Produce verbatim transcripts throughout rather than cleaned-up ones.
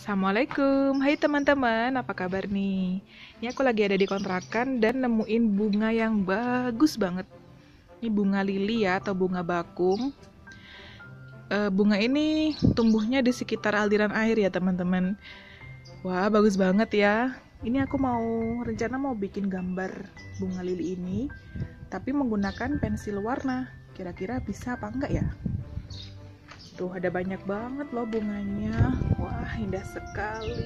Assalamualaikum, hai teman-teman, apa kabar nih? Ini aku lagi ada di kontrakan dan nemuin bunga yang bagus banget. Ini bunga lili ya, atau bunga bakung. E, bunga ini tumbuhnya di sekitar aliran air ya teman-teman. Wah, bagus banget ya. Ini aku mau, rencana mau bikin gambar bunga lili ini, tapi menggunakan pensil warna. Kira-kira bisa apa enggak ya? Tuh ada banyak banget loh bunganya. Wah, indah sekali.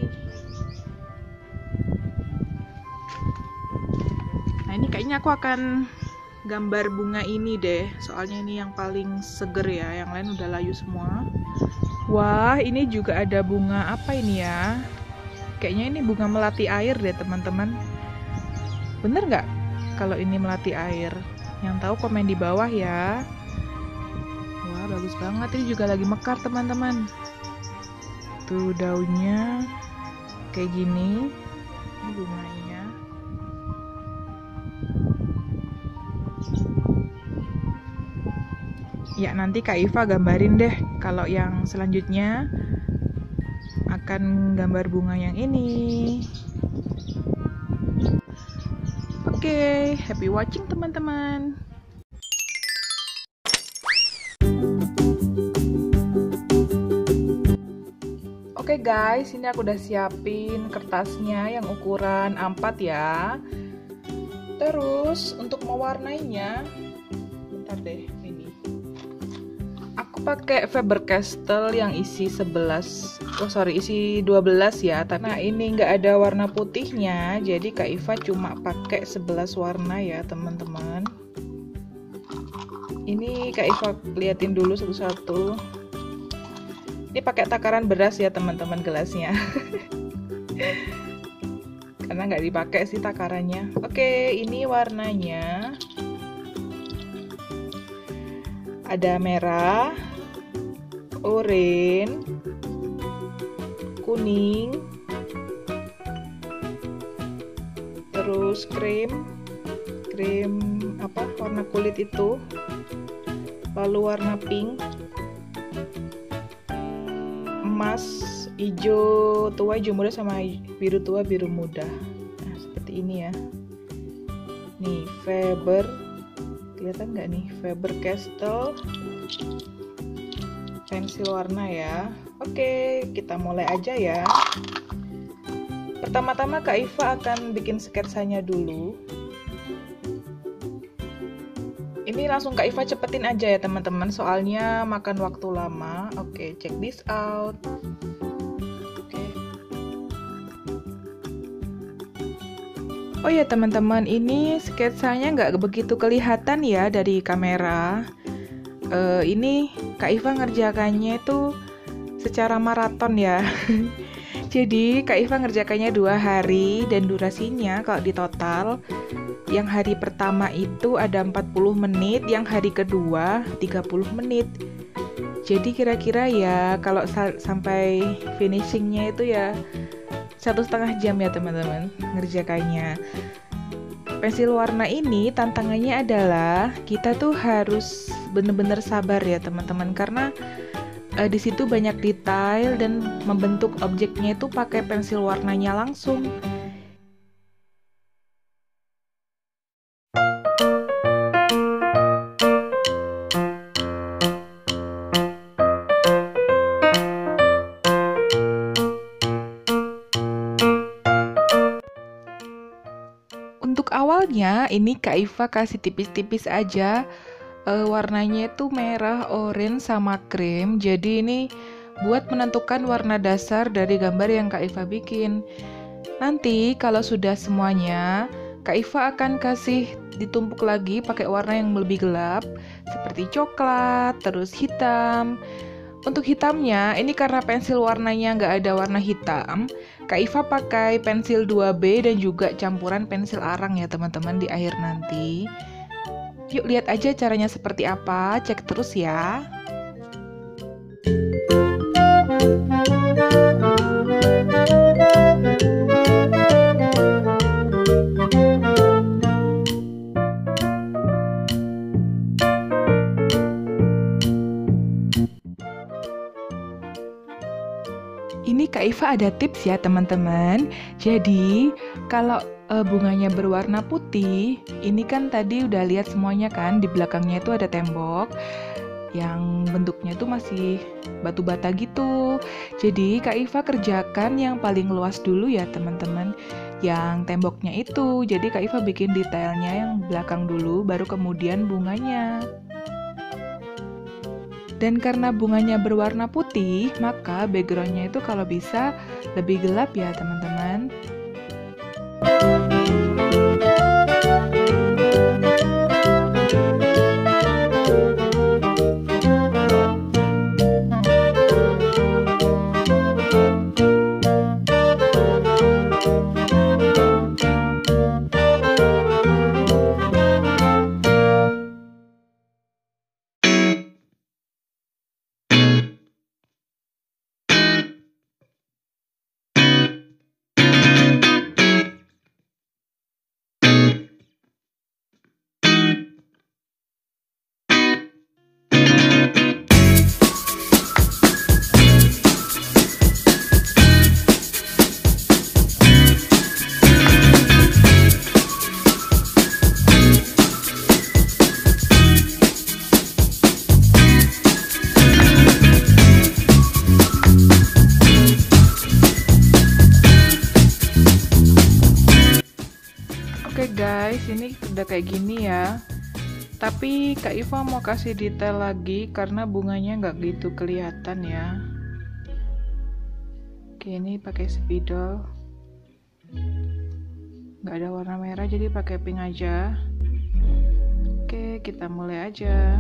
Nah, ini kayaknya aku akan gambar bunga ini deh. Soalnya ini yang paling seger ya. Yang lain udah layu semua. Wah, ini juga ada bunga apa ini ya? Kayaknya ini bunga melati air deh, teman-teman. Bener nggak kalau ini melati air? Yang tahu komen di bawah ya. Bagus banget, ini juga lagi mekar teman-teman. Tuh daunnya kayak gini, ini bunganya. Ya nanti Kak Iva gambarin deh kalau yang selanjutnya akan gambar bunga yang ini. Oke, okay, happy watching teman-teman. Oke okay guys, ini aku udah siapin kertasnya yang ukuran A empat ya. Terus untuk mewarnainya, bentar deh ini. Aku pakai Faber-Castell yang isi sebelas, oh sorry isi dua belas ya. Tapi nah, ini nggak ada warna putihnya, jadi Kak Iva cuma pakai sebelas warna ya teman-teman. Ini Kak Iva liatin dulu satu-satu. Ini pakai takaran beras ya teman-teman gelasnya. Karena nggak dipakai sih takarannya. Oke, ini warnanya. Ada merah, oranye, kuning, terus krim, krim apa warna kulit itu, lalu warna pink, emas, hijau tua, hijau muda, sama biru tua, biru muda. Nah, seperti ini ya. Nih, Faber, kelihatan nggak nih? Faber-Castell pensil warna ya. Oke, kita mulai aja ya. Pertama-tama Kak Iva akan bikin sketsanya dulu. Ini langsung Kak Iva cepetin aja ya teman-teman, soalnya makan waktu lama. Oke, check this out. Oke. Oh ya teman-teman, ini sketsanya nggak begitu kelihatan ya dari kamera. Uh, ini Kak Iva ngerjakannya itu secara maraton ya. Jadi Kak Iva ngerjakannya dua hari dan durasinya kalau di total, yang hari pertama itu ada empat puluh menit, yang hari kedua tiga puluh menit. Jadi kira-kira ya kalau sampai finishingnya itu ya satu setengah jam ya teman-teman ngerjakannya. Pensil warna ini tantangannya adalah kita tuh harus bener-bener sabar ya teman-teman, karena uh, di situ banyak detail dan membentuk objeknya itu pakai pensil warnanya langsung. Untuk awalnya ini Kak Iva kasih tipis-tipis aja, e, warnanya itu merah, oranye, sama krim. Jadi ini buat menentukan warna dasar dari gambar yang Kak Iva bikin. Nanti kalau sudah semuanya, Kak Iva akan kasih ditumpuk lagi pakai warna yang lebih gelap, seperti coklat, terus hitam. Untuk hitamnya, ini karena pensil warnanya nggak ada warna hitam, Kak Iva pakai pensil dua B dan juga campuran pensil arang ya teman-teman di akhir nanti. Yuk lihat aja caranya seperti apa, cek terus ya. Ini Kak Iva ada tips ya teman-teman. Jadi kalau uh, bunganya berwarna putih, ini kan tadi udah lihat semuanya kan, di belakangnya itu ada tembok yang bentuknya itu masih batu bata gitu. Jadi Kak Iva kerjakan yang paling luas dulu ya teman-teman, yang temboknya itu. Jadi Kak Iva bikin detailnya yang belakang dulu, baru kemudian bunganya. Dan karena bunganya berwarna putih, maka backgroundnya itu kalau bisa lebih gelap ya teman-teman. Oke guys, ini udah kayak gini ya. Tapi Kak Iva mau kasih detail lagi karena bunganya nggak gitu kelihatan ya. Oke, ini pakai spidol. Nggak ada warna merah jadi pakai pink aja. Oke, kita mulai aja.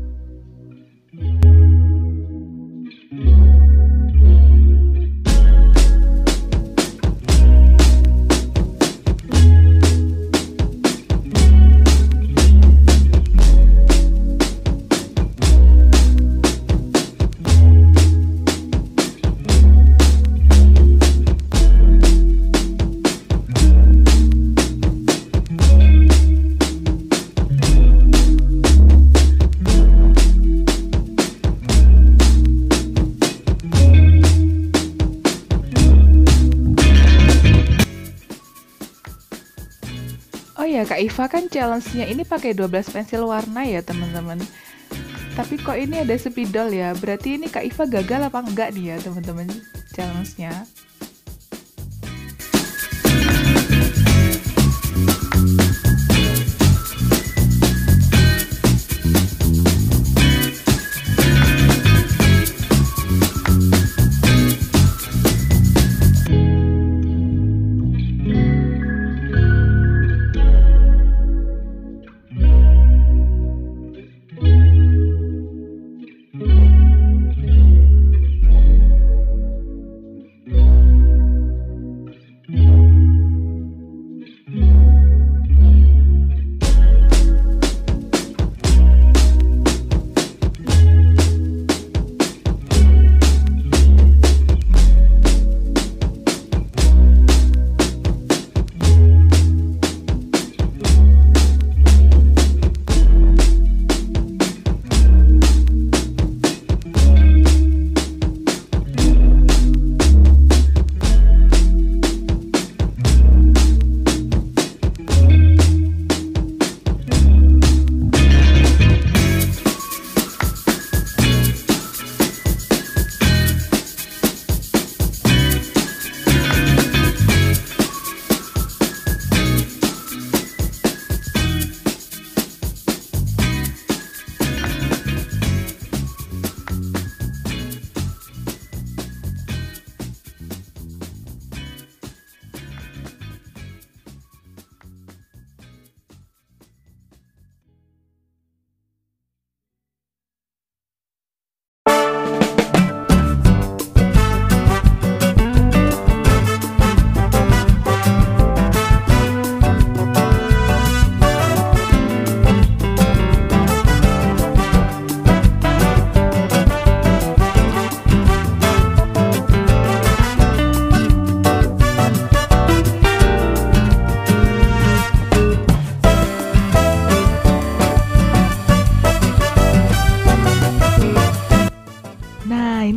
Oh ya, Kak Iva kan challenge-nya ini pakai dua belas pensil warna ya teman-teman. Tapi kok ini ada spidol ya, berarti ini Kak Iva gagal apa enggak nih ya teman-teman challenge-nya?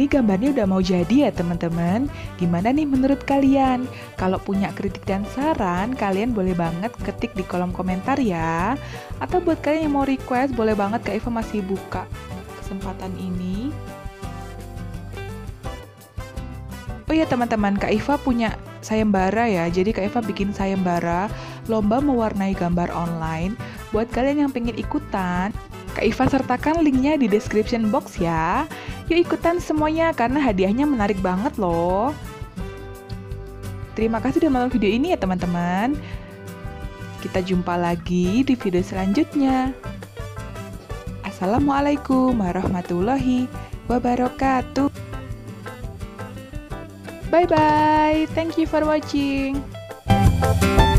gambarnya udah mau jadi ya teman-teman. Gimana nih menurut kalian? Kalau punya kritik dan saran, kalian boleh banget ketik di kolom komentar ya. Atau buat kalian yang mau request, boleh banget Kak Iva masih buka kesempatan ini. Oh ya teman-teman, Kak Iva punya sayembara ya. Jadi Kak Iva bikin sayembara lomba mewarnai gambar online. Buat kalian yang pengen ikutan, Kak Iva sertakan linknya di description box ya. Yuk ikutan semuanya karena hadiahnya menarik banget loh. Terima kasih sudah menonton video ini ya teman-teman. Kita jumpa lagi di video selanjutnya. Assalamualaikum warahmatullahi wabarakatuh. Bye bye. Thank you for watching.